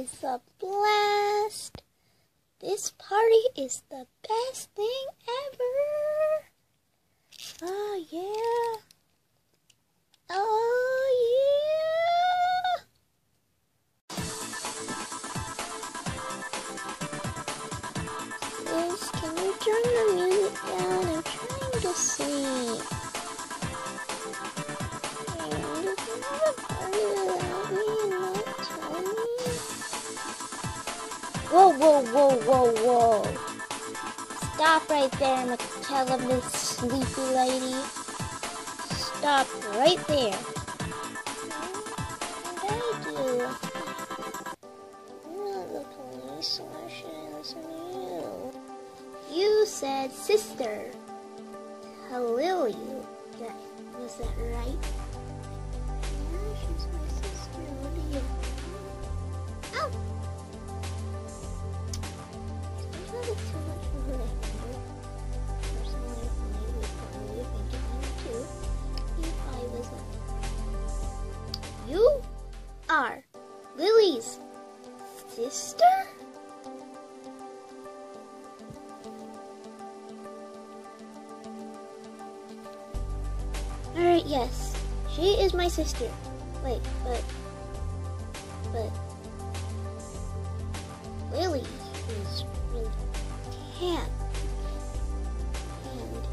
is a blast. This party is the best thing ever. Oh, yeah. Oh, yeah. Sis, can you turn the music down? I'm trying to sleep. And you can have a party without me and not tell me? Whoa, whoa, whoa, whoa, whoa. Stop right there, Michaela, Miss Sleepy Lady. Stop right there. What did I do? I'm not the police, so I shouldn't listen to you. You said sister. Hello, you. Yeah, was that right? Yeah, she's my sister. What do you... Oh! Sometimes it's too much for her to handle. Personally, I would probably think it might too. If I was You are Lily's sister? Alright, yes. She is my sister. Wait, but Lily is really tan. And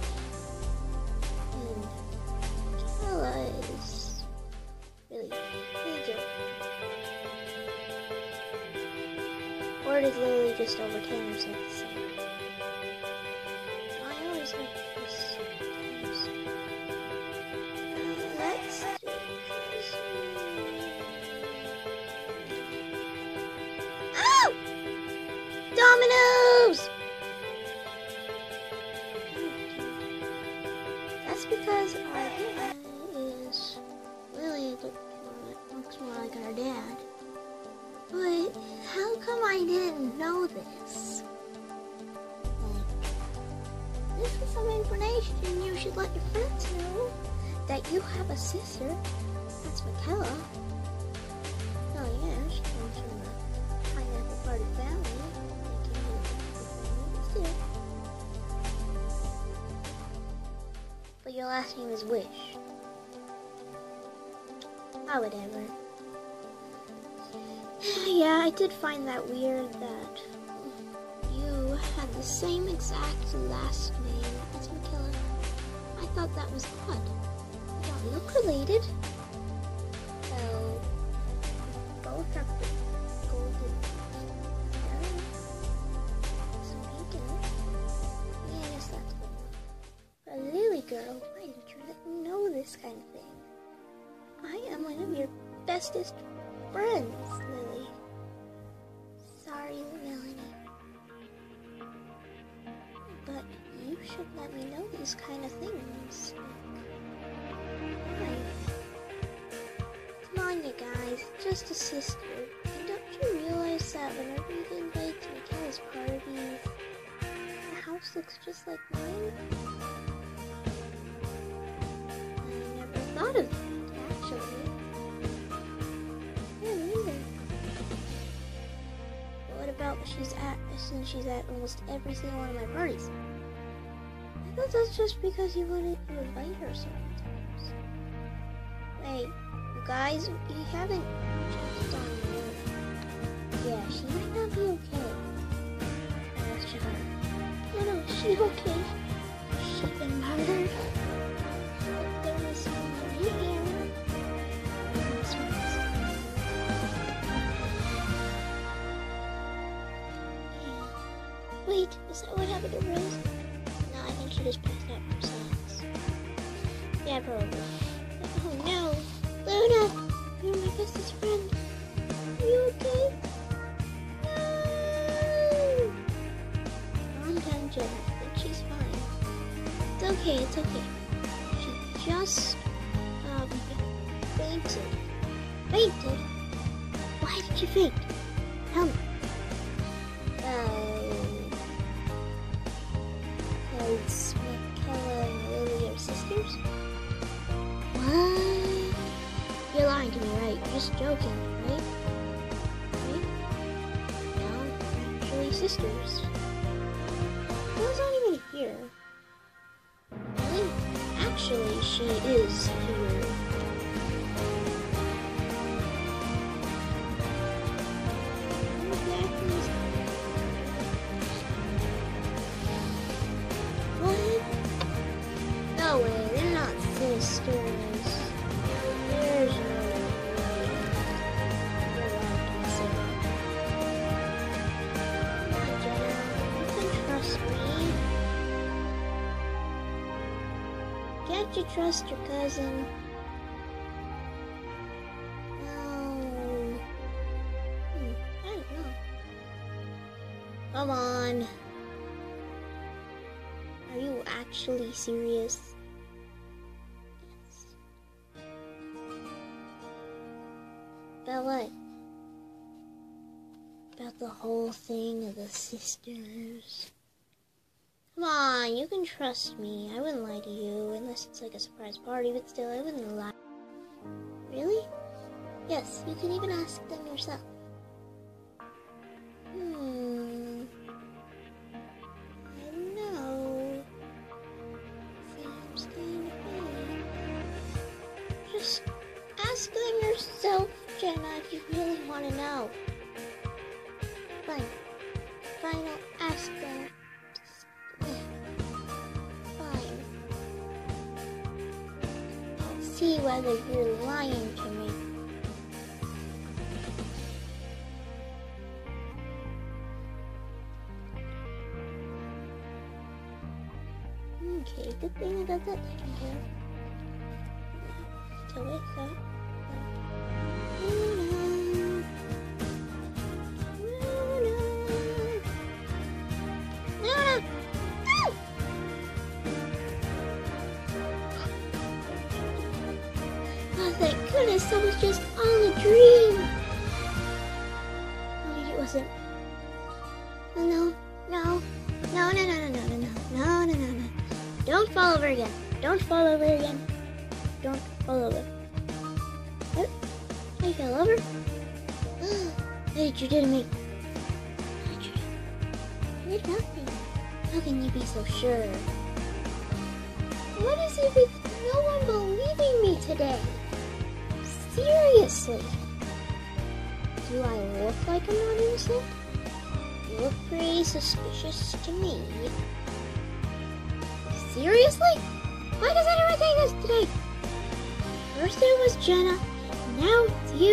Kella is really bigger. Or did Lily just overtan herself the same? I always heard this. Let's do this. Oh! Dominoes! That's because our dad is Lily looks more like our dad. But how come I didn't know this? This is some information you should let your friends know. That you have a sister. That's Michaela. Oh yeah, she comes from a pineapple party family. Still. But your last name is Wish. Oh, whatever. Yeah, I did find that weird that you had the same exact last name as Michaela. I thought that was odd. You don't look related. So, both have the golden hair. Some pink in it. Yeah, I guess that's good. But Lily girl, why didn't you let me know this kind of thing? I am one of your bestest friends, Lily. Sorry, Melanie. But you should let me know these kind of things. Why? Come on, you guys. Just a sister. And don't you realize that whenever you get invited to Michaela's parties, the house looks just like mine? I never thought of that, actually. Yeah, me neither. But what about since she's at almost every single one of my parties? I thought that's just because you wouldn't invite her sometimes. Wait, you guys, you haven't checked on Lily. Yeah, she might not be okay. Let's check on her. No, she's okay. She's been murdered. There is someone in here. This one is. Yeah. Wait, is that what happened to Rose? No, I think she just passed out from silence. Yeah, probably. Oh no! Luna! You're my bestest friend. Are you okay? No! Calm down, Jen. I think she's fine. It's okay, it's okay. She just, fainted. Fainted? Why did you faint? Tell me. Because Michaela and Lily are sisters? What? You're lying to me, right? You're just joking, right? Right? sisters. Bella's not even here. Really? Actually, she is here. What? No way, they're not sisters. There's no way. You're wrong, Sarah. Come on, Jenna. You can trust me. Can't you trust your cousin? No. I don't know. Come on. Are you actually serious? Yes. About what? About the whole thing of the sisters. Come on, you can trust me. I wouldn't lie to you, unless it's like a surprise party, but still, I wouldn't lie. Really? Yes, you can even ask them yourself. I don't know. Seems kind of funny. Just ask them yourself, Jenna, if you really want to know. Fine. Fine, I'll ask them. Fine. I'll see whether you're lying to me. Okay, good thing I got that taken care of. So wait, so. Oh, thank goodness, that was just all a dream. Oh, it wasn't. Oh, no. No. Don't fall over again. Don't fall over again. Don't fall over. What? I fell over? What did you do to me? What did you do? I did nothing. How can you be so sure? What is it with no one believing me today? Seriously. Do I look like I'm not innocent? You look pretty suspicious to me. Seriously? Why does anyone think this today? First it was Jenna, now it's you.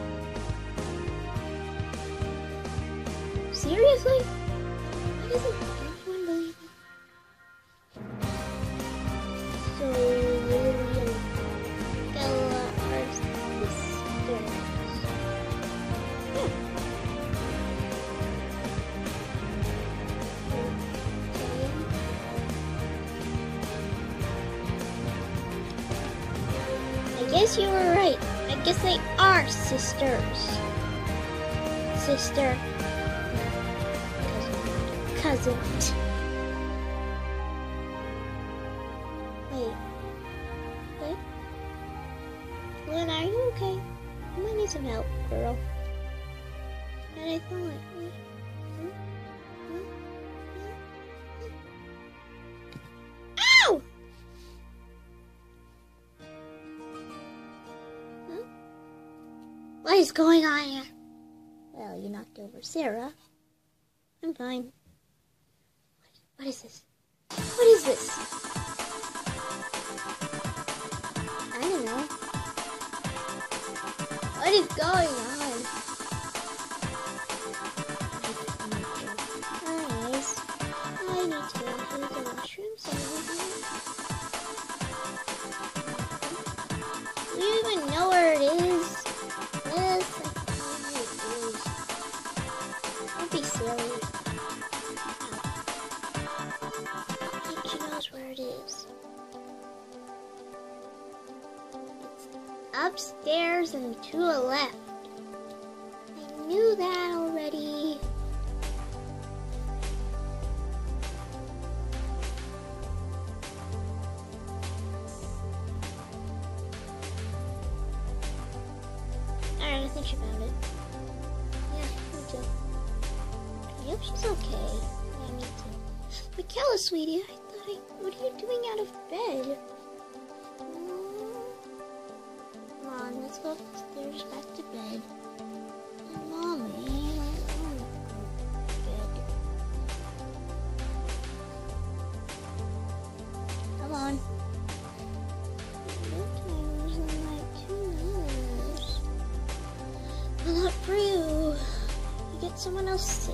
Seriously? Why doesn't anyone believe me? So Lily and Bella are sisters. Yeah. I guess you were right. I guess they are sisters. Sister. Cousin. Wait. What? Lynn, are you okay? You might need some help, girl. And I thought. Ow! What is going on here? Well, you knocked over Sarah. I'm fine. What is this? What is this? I don't know. What is going on? Anyways, I need to go to the washroom, so do you even know where it is? Yes, I know it is. Don't be silly. I think she knows where it is. It's upstairs and to the left. I knew that already. Alright, I think she found it. Yeah, me too. hope she's okay. Yeah, me too. Michaela, sweetie, what are you doing out of bed? Come on, let's go upstairs back to bed. Mommy, bed. Come on. Not for you. You get someone else sick.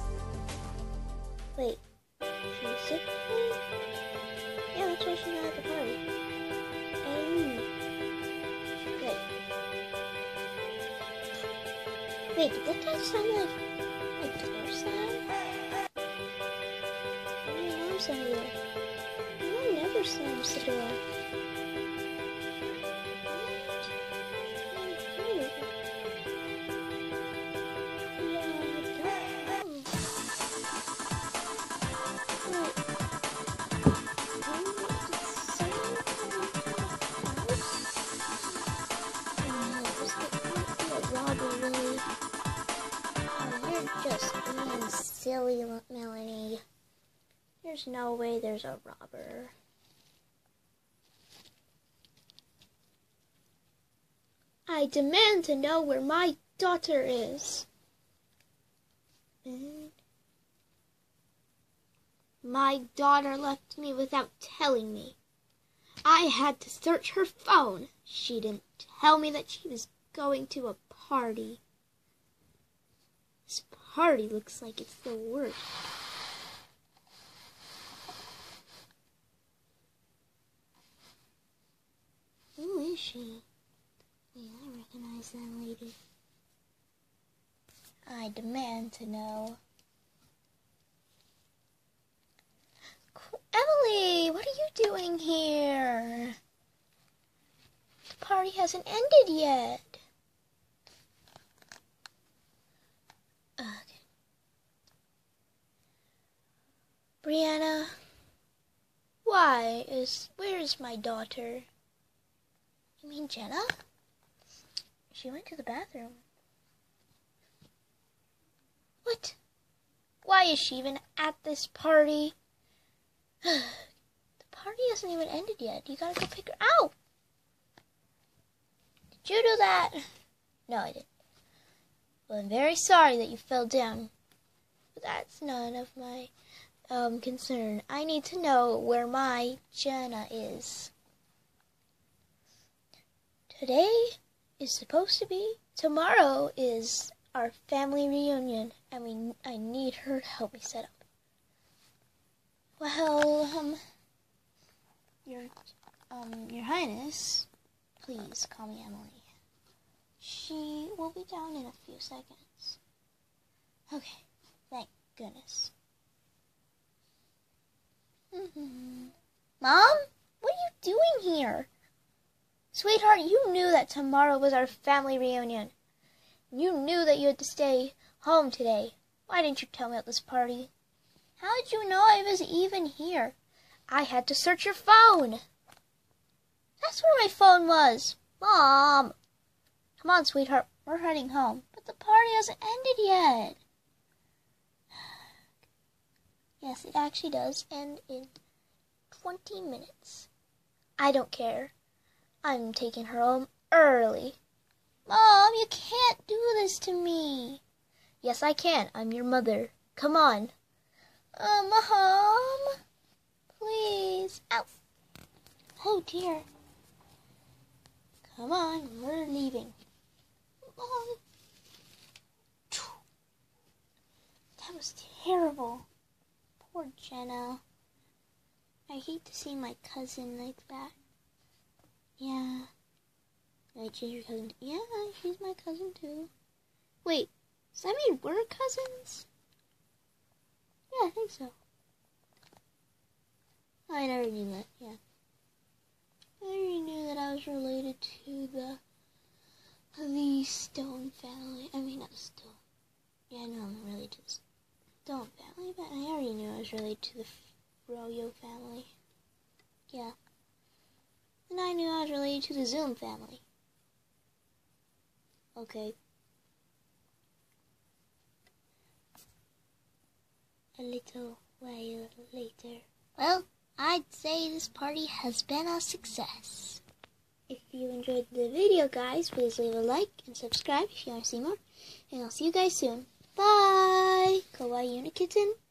Wait, she's sick? Yeah, that's why she's not at the party. Wait. Wait, did that guy sound like my door sound? What did your mom sound like? My mom never slams the door. Silly Melanie. There's no way there's a robber. I demand to know where my daughter is. My daughter left me without telling me. I had to search her phone. She didn't tell me that she was going to a party. This party looks like it's the worst. Who is she? Wait, I recognize that lady. I demand to know. Emily, what are you doing here? The party hasn't ended yet. Okay. Brianna, where's my daughter? You mean Jenna? She went to the bathroom. What? Why is she even at this party? The party hasn't even ended yet. You gotta go pick her out. Did you do that? No, I didn't. Well, I'm very sorry that you fell down. But that's none of my concern. I need to know where my Jenna is. Today is supposed to be. Tomorrow is our family reunion, and I need her to help me set up. Well, Your Highness, please call me Emily. She will be down in a few seconds. Okay, thank goodness. Mom? What are you doing here? Sweetheart, you knew that tomorrow was our family reunion. You knew that you had to stay home today. Why didn't you tell me about this party? How did you know I was even here? I had to search your phone. That's where my phone was. Mom! Come on, sweetheart. We're heading home. But the party hasn't ended yet. Yes, it actually does end in 20 minutes. I don't care. I'm taking her home early. Mom, you can't do this to me. Yes, I can. I'm your mother. Come on. Mom. Please. Ow. Oh, dear. Come on, we're leaving. Mom. That was terrible. Poor Jenna. I hate to see my cousin like that. Yeah. Wait, she's your cousin? Yeah, she's my cousin too. Wait, does that mean we're cousins? Yeah, I think so. I never knew that, yeah. I already knew that I was related to the Stone family. I mean, not the Stone. Yeah, no, I'm related to the Stone family, but I already knew I was related to the Froyo family. Yeah. And I knew I was related to the Zoom family. Okay. a little while later. Well, I'd say this party has been a success. If you enjoyed the video, guys, please leave a like and subscribe if you want to see more. And I'll see you guys soon. Bye! Kawaii Unikitten.